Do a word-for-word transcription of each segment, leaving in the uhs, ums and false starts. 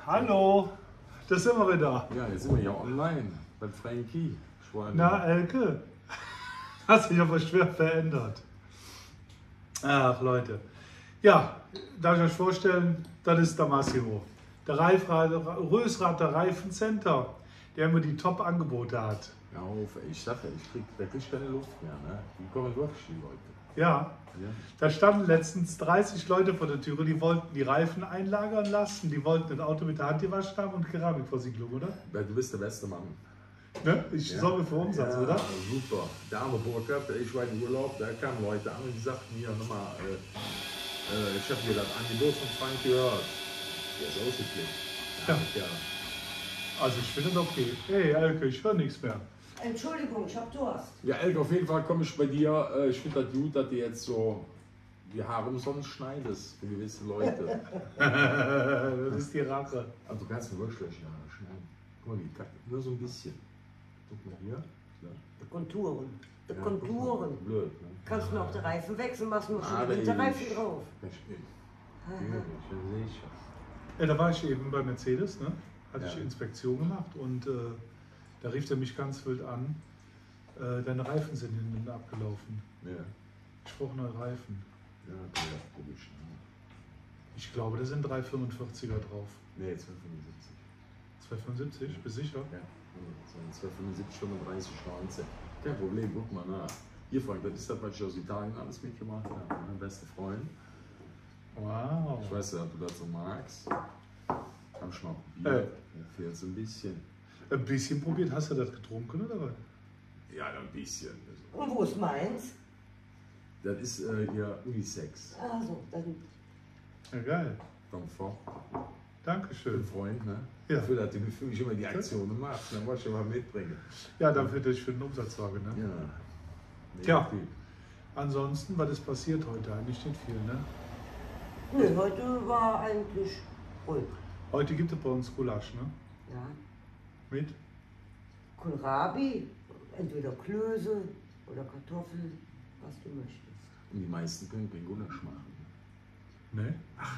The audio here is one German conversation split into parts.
Hallo, da sind wir wieder. Ja, jetzt sind wir ja online bei Frankie. Na, Elke, hat sich aber schwer verändert. Ach, Leute. Ja, darf ich euch vorstellen, das ist der Massimo. Der Reifrad, Rösrad, der Reifencenter, der immer die Top-Angebote hat. Ja, ich sag ja, ich krieg wirklich keine Luft mehr. Ne? Die kommen durch, die Leute. Ja, Ja. da standen letztens dreißig Leute vor der Tür, die wollten die Reifen einlagern lassen, die wollten ein Auto mit der Hand gewaschen haben und Keramikversiegelung, oder? Weil du bist der beste Mann. Ne? Ich Ja. sorge für Umsatz, Ja, oder? super. Der arme Burkhard, ich war im Urlaub, da kamen Leute an und die sagten mir nochmal, äh, äh, ich habe dir das Angebot von Frank gehört. Der ist ausgeklickt. Ja. Ja. Also ich finde das okay. Hey Elke, ich höre nichts mehr. Entschuldigung, ich hab Durst. Ja, Elke, auf jeden Fall komme ich bei dir. Äh, Ich finde das gut, dass du jetzt so die Haare umsonst schneidest für gewisse Leute. Das ist die Rache. Also du kannst mir wirklich die Haare schneiden. Guck mal, die Kacke. Nur so ein bisschen. Guck mal hier. Ja. Die Konturen. Die Ja, Konturen. guck mal. Blöd, ne? Kannst du noch die Reifen wechseln, machst nur schon Ah, die Winterreifen drauf. Ich bin. Ja, sicher. Ja, da war ich eben bei Mercedes, ne? Hatte Ja. ich Inspektion gemacht und äh, da rief er mich ganz wild an. Äh, deine Reifen sind hinten abgelaufen. Ja. Ich brauche neue Reifen. Ja, okay, ja, komisch. Ich glaube, da sind drei fünfundvierziger drauf. Nee, zwei fünfundsiebzig. zwei fünfundsiebzig, bist du sicher? Ja, zwei fünfundsiebzig, fünfunddreißig, neunzehn. Kein Problem, guck mal nach. Hier, Frank, das ist das, was ich aus Italien alles mitgemacht habe. Mein bester Freund. Wow. Ich weiß ja, ob du das so magst. Hab ich mal probiert. Ja, fehlt so ein bisschen. Ein bisschen probiert, hast du das getrunken oder was? Ja, ein bisschen. Und wo ist meins? Das ist äh, ihr Unisex. Also, dann. Ja, geil. Komfort. Für Dankeschön. einen Freund, ne? Ja. Dafür, dass du für mich immer die Aktionen machst. Dann wollte ich mal mitbringen. Ja, dafür, dass ich für den Umsatz sorge, ne? Ja. Tja. Typ. Ansonsten, was ist passiert heute? Eigentlich nicht viel, ne? Nö, heute war eigentlich ruhig. Heute gibt es bei uns Gulasch, ne? Ja. Mit? Kohlrabi, entweder Klöße oder Kartoffeln, was du möchtest. Und die meisten können kein Gulasch machen. Ne?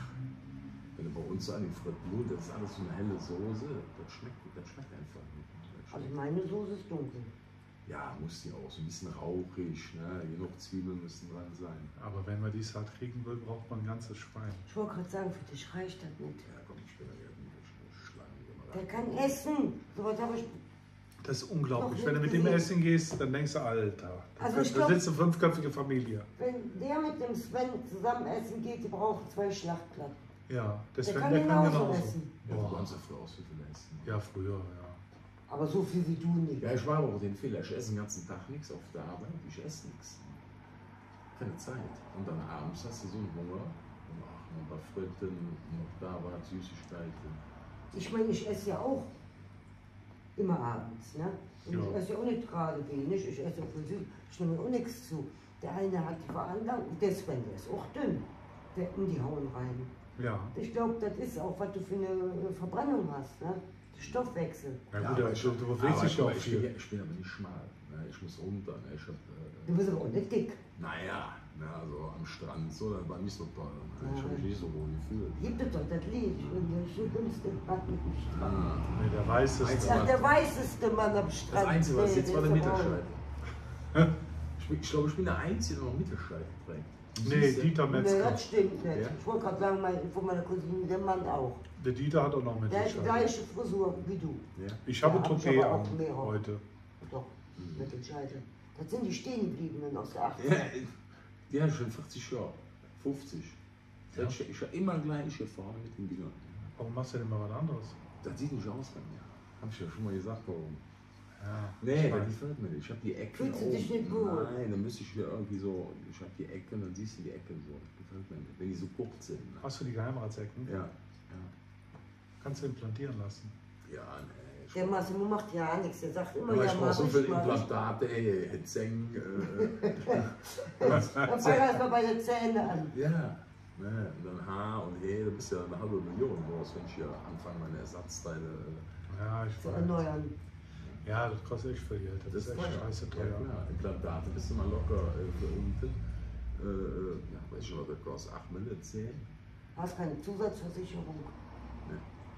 Wenn du bei uns so an den Frittenblut, das ist alles so eine helle Soße, das schmeckt, das schmeckt einfach nicht. Das Also schmeckt. meine Soße ist dunkel. Ja, muss die auch so ein bisschen rauchig, ne? Genug Zwiebeln müssen dran sein. Aber wenn man die satt kriegen will, braucht man ein ganzes Schwein. Ich wollte gerade sagen, für dich reicht das nicht. Ja, komm, ich bin ja irgendwie Schlangen. Der kann essen. So was habe ich. Das ist unglaublich. Noch Wenn du mit nicht dem gesehen. Essen gehst, dann denkst du, Alter, da Also ich da glaub- sitzt eine fünfköpfige Familie. Wenn der mit dem Sven zusammen essen geht, die brauchen zwei Schlachtplatten. Ja, das Der Sven, kann der kann genauso genauso. essen. Ja, du Boah. kannst ja früher auch so viel essen. Ja, früher, ja. Aber so viel wie du nicht. Ja, ich mache auch den Fehler. Ich esse den ganzen Tag nichts auf der Arbeit. Ich esse nichts. Keine Zeit. Und dann abends hast du so einen Hunger. Und ach, noch ein paar Fritten, noch da war Süßigkeiten. Ich meine, ich esse ja auch immer abends. Ne? Und Ja. ich esse ja auch nicht gerade wenig. Ich esse von süß. Ich nehme auch nichts zu. Der eine hat die Veranlagung, der Sven, der ist auch dünn. Der in die hauen rein. Ja. Ich glaube, das ist auch, was du für eine Verbrennung hast. Ne? Der Stoffwechsel. Na Ja, gut, aber aber ich- du, du bewegst Aber dich ja auch ich, bin, viel. ich bin aber nicht schmal. Ne? Ich muss runter. Ne? Ich hab, Du äh, bist aber auch nicht dick. naja, ne, also am Strand so, das war nicht so toll. Ne? Ich Ja. habe mich nicht so wohl gefühlt. Gib dir doch das Lied. Und der schönste Mann mit dem Strand. Ah. Nee, der weiß es. Eins- Ja, der weißeste Mann am Das Strand. Einzige, was Nee, jetzt war der der ist aber- Mittelscheitel. Ich, bin- ich glaube, ich bin der Einzige, der noch Mittelscheitel trägt. Du Nee, siehst ja- Dieter Nee, Metzger. das stimmt nicht. Ja? Ich wollte gerade sagen, mein, von meiner Cousine, der Mann auch. Der Dieter hat auch noch mit Der hat die Sicherheit. gleiche Frisur wie du. Ja. Ich habe Ja, hab ich Toupet aber auch an mehrere. heute. Doch, Mittelscheitel. Das sind die Stehengebliebenen aus der Ja, achtziger. ja, schon vierzig Jahre, fünfzig. Ja. Ich, ich war immer gleich gefahren mit den Dingern. Warum machst du denn mal was anderes? Das sieht nicht aus bei mir. Hab ich ja schon mal gesagt, warum. Ja, Nee, ich das weiß. gefällt mir nicht. Ich hab die Ecken. Fühlst du dich oben. nicht wohl? Nein, dann müsste ich wieder irgendwie so. Ich hab die Ecken, dann siehst du die Ecken so. Das gefällt mir nicht. Wenn die so kurz sind. Ne? Hast du die Geheimratsecken? Ja. Kannst du implantieren lassen. Ja, nee. Ich Der Massimo macht ja nichts. Der sagt immer, aber ja, ich brauche mach so ich, viele mach ich. Implantate, Hetzeng. Äh, Dann fang erst mal bei den Zähnen an. ja. Ne, und dann Haar und He, da bist du ja eine halbe Million los, wenn ich hier anfange, meine Ersatzteile. äh, Ja, ich Zu weiß. erneuern. Ja, das kostet echt viel Geld. Das, ist echt scheiße Ja, teuer. klar. Implantate bist du mal locker äh, für unten. Äh, äh, ja, weiß ich was, das kostet acht Mille, zehn. Du hast keine Zusatzversicherung. Ne. Das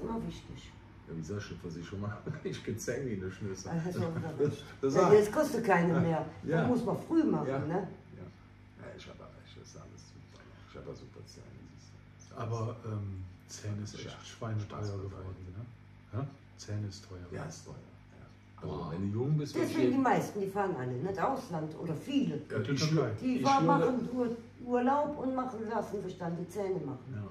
immer wichtig. Ja, wie sagst du, was ich schon mal ich gezählt in der Schnüsse. Ah, hast du auch wieder recht. Das Ja, sagt- jetzt kostet keine mehr. Ja. Das muss man früh machen, Ja. ne? Ja. Ja, ich habe recht, das ist alles super. Ich habe super Zähne. siehst du. Aber ähm, Zähne ist echt Ja. schweineteuer Spaß geworden. Ne? Ja? Zähne ist teuer. Ja, ist teuer. Ja. Also, wenn du jung bist, Deswegen die wird meisten, die fahren alle nicht Ausland oder viele. ja, Die die Türkei. Schule- Die ich fahren, schwöre- machen Ur Urlaub und machen, lassen sich dann die Zähne machen. Ja.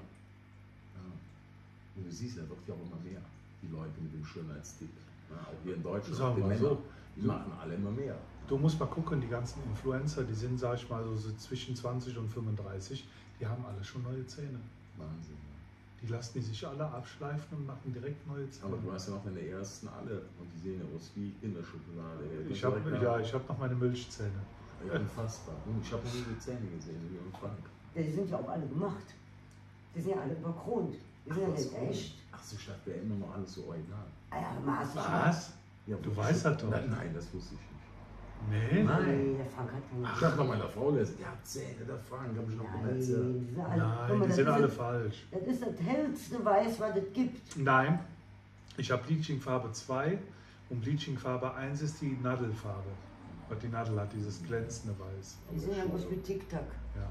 Ja. Und du siehst ja doch ja auch immer mehr, die Leute mit dem Schönheitstick. Ja, auch hier in Deutschland, Sagen die wir mal Männer, so. die machen alle immer mehr. Du musst mal gucken, die ganzen Influencer, die sind, sag ich mal, so, so zwischen zwanzig und fünfunddreißig, die haben alle schon neue Zähne. Wahnsinn. Die lassen die sich alle abschleifen und machen direkt neue Zähne. Aber du hast ja noch deine ersten alle und die sehen ja aus wie Kinderschokolade. Ich habe ja, ich hab noch meine Milchzähne. Ja, unfassbar. Und ich habe noch nie die Zähne gesehen, wie in Frank. Die sind ja auch alle gemacht. Die sind ja alle überkront. Die sind ja was nicht komisch. echt. Ach so, ich dachte, wir immer noch alles so original. Ah ja, Maß ist Was? Ja, Du wo- weißt das doch. Nein, nein, das wusste ich nicht. Nee? Nein. Nee, der Frank hat keine Ich habe noch meiner Frau gelesen, ja, Zähne, der Frank, habe ich noch Nein, gemerkt. die sind alle, guck Nein, mal, die das sind ist alle das- falsch. Das ist das hellste Weiß, was es gibt. Nein, ich habe Bleaching Farbe zwei und Bleaching Farbe eins ist die Nadelfarbe. Was die Nadel hat, dieses glänzende Weiß. Die sind ja bloß wie Tic-Tac. Ja.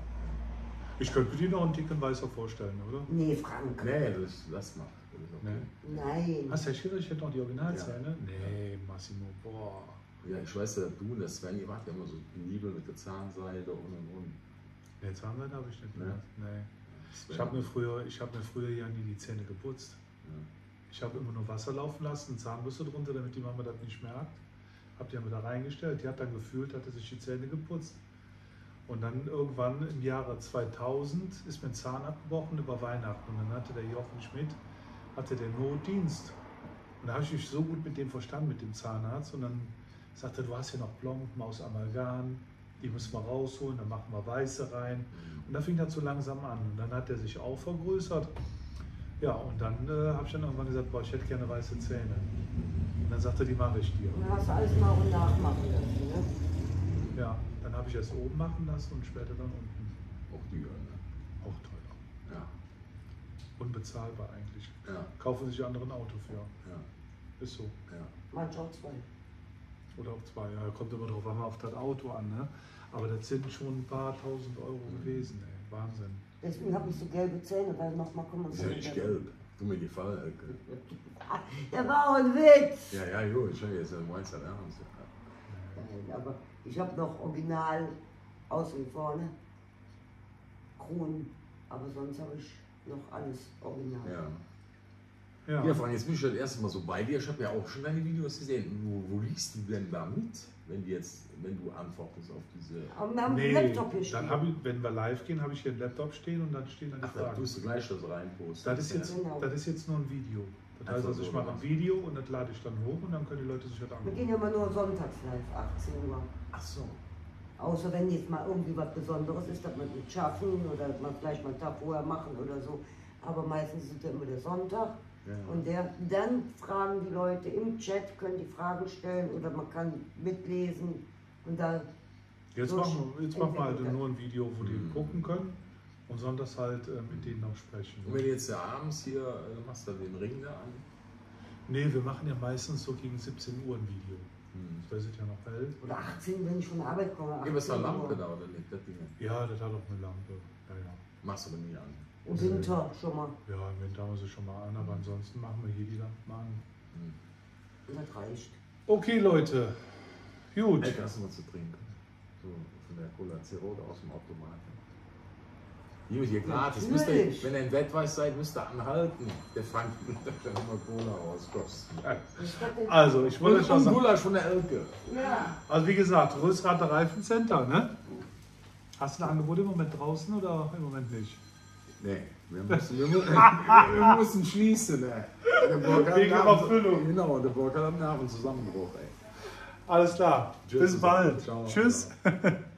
Ich könnte mir die noch einen dicken Weißer vorstellen, oder? Nee, Frank. Nee, das lass mal. Das ist okay. Nee. Nein. Hast du echt gedacht, ich hätte noch die Originalzähne? Nee, Massimo, boah. Ja, ich weiß ja, du und der Sven, ihr wart ja immer so penibel mit der Zahnseide und und und. Nee, Zahnseide habe ich nicht Nee. gemacht. Nee. Sven, Ich habe mir, früher- ich hab mir früher ja nie die Zähne geputzt. ja. Ich habe immer nur Wasser laufen lassen, Zahnbürste drunter, damit die Mama das nicht merkt. Hab die aber da reingestellt. Die hat dann gefühlt, hatte sich die Zähne geputzt. Und dann irgendwann im Jahre zweitausend ist mir ein Zahn abgebrochen über Weihnachten. Und dann hatte der Jochen Schmidt, hatte der Notdienst. Und da habe ich mich so gut mit dem verstanden, mit dem Zahnarzt. Und dann sagte er, du hast hier noch Plomben aus Amalgam, die müssen wir rausholen, dann machen wir Weiße rein. Und da fing das so langsam an. Und dann hat er sich auch vergrößert. Ja, und dann äh, habe ich dann irgendwann gesagt, boah, ich hätte gerne weiße Zähne. Und dann sagte er, die mache ich dir. Dann hast du alles nach und nach machen lassen, ne? Ja, dann habe ich erst oben machen lassen und später dann unten. Auch die, ne? Auch teuer. Ja. Unbezahlbar eigentlich. Ja. Kaufen sich andere ein Auto für. Ja. Ist so. Ja. Manche auch zwei. Oder auch zwei. Ja, kommt immer drauf an, auf das Auto an. Ne? Aber das sind schon ein paar tausend Euro gewesen. Ey. Wahnsinn. Deswegen habe ich so gelbe Zähne, weil nochmal kommen Ist ja nicht gelb. Tu mir gefallen, Elke. Der war auch ein Witz. Ja, ja, jo, ich habe jetzt ein Weißer ernst. Nein, aber ich habe noch original außen vorne Kronen, aber sonst habe ich noch alles original. Ja. Ja. Ja, Frank, jetzt bin ich das erste Mal so bei dir. Ich habe ja auch schon deine Videos gesehen. Wo, wo liegst du denn da mit, wenn, du jetzt, wenn du antwortest auf diese. Aber wir haben Nee, einen Laptop hier dann stehen. hab ich, wenn wir live gehen, habe ich hier einen Laptop stehen und dann stehen dann die Ach, da Fragen. tust du gleich das reinposten. Das ist, jetzt, Genau. das ist jetzt nur ein Video. Das heißt Ach so, also, ich so, mache oder ein was? Video und das lade ich dann hoch und dann können die Leute sich das Wir angucken. gehen ja immer nur sonntags live, achtzehn Uhr. Ach so. Außer wenn jetzt mal irgendwie was Besonderes ist, dass man nicht schaffen oder dass man vielleicht mal einen Tag vorher machen oder so. Aber meistens ist es ja immer der Sonntag. Ja. Und der, dann fragen die Leute im Chat, können die Fragen stellen oder man kann mitlesen. Und da Jetzt so machen wir, jetzt machen wir halt entwickelt. nur ein Video, wo die Mhm. gucken können und sonntags halt äh, mit denen noch sprechen. Und wenn du jetzt ja abends hier äh, machst, du den Ring da an. Nee, wir machen ja meistens so gegen siebzehn Uhr ein Video. Hm. Da ist es ja noch hell. Oder achtzehn, wenn ich von der Arbeit komme. Gib es eine achtzehn Lampe Uhr. da oder nicht? Das Ding. Ja, das hat auch eine Lampe. Ja, ja. Machst du aber nie an. Im Winter schon mal. Ja, im Winter haben wir sie schon mal an, aber ansonsten machen wir hier die Lampen an. Hm. Und das reicht. Okay, Leute. Gut. Ey, hast du was zu trinken? So von der Cola Zero aus dem Automaten. Gut, hier gratis. Müsst ihr, Natürlich. wenn ihr in Wettweiß seid, müsst ihr anhalten. Der Frank nimmt dann immer Cola rauskosten. Ich hatte- Also, ich wollte Und, schon und sagen. Gulasch von der Elke. Ja, Also, wie gesagt, Rösrater Reifencenter, ne? Hast du ein Angebot im Moment draußen oder im Moment nicht? Nee, wir müssen, wir müssen, wir müssen schließen, ey. Der Burg hat Wegen einen Nerven- Erfüllung. Genau, der Burg hat einen Nervenzusammenbruch, ey. Alles klar. Tschüss Bis zusammen. bald. Ciao. Tschüss. Ciao.